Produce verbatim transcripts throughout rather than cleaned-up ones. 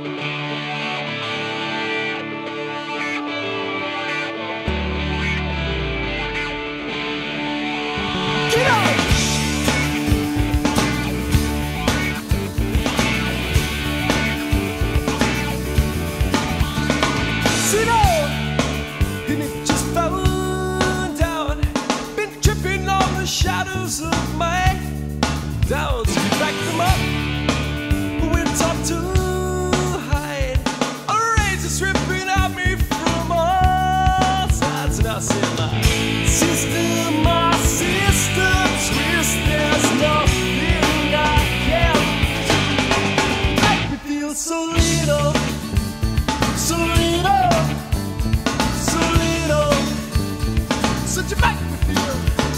Shadows of my doubts, back them up, we're taught to hide. A razor's ripping at me from all sides, and I say like, sister, my sister, twist, there's nothing I can do. Make me feel so little, so little, so little, so you make me feel.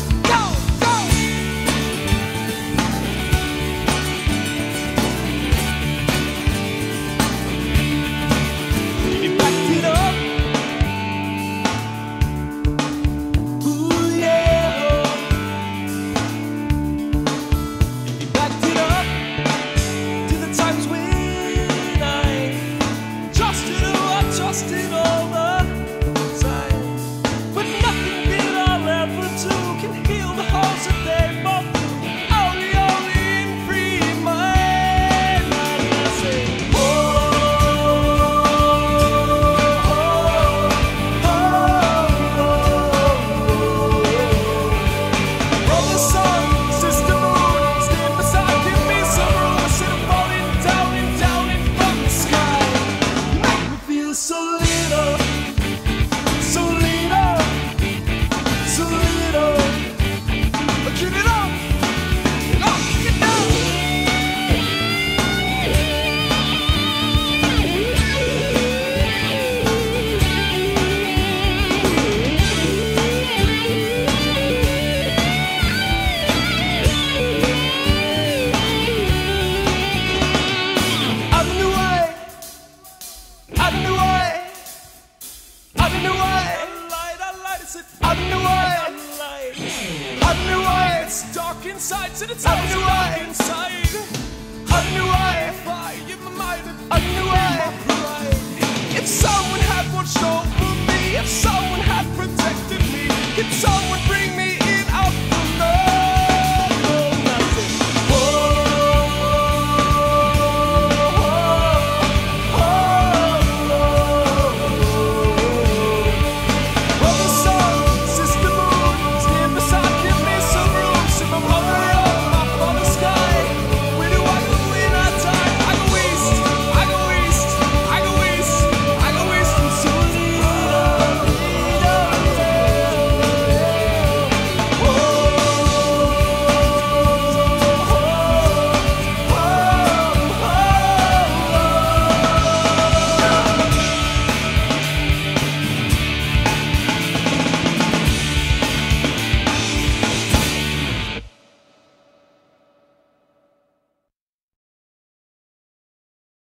Inside, so it's out of the inside. I knew I fight in my mind. I knew I pride. If someone had watched over me, if someone had protected me, if someone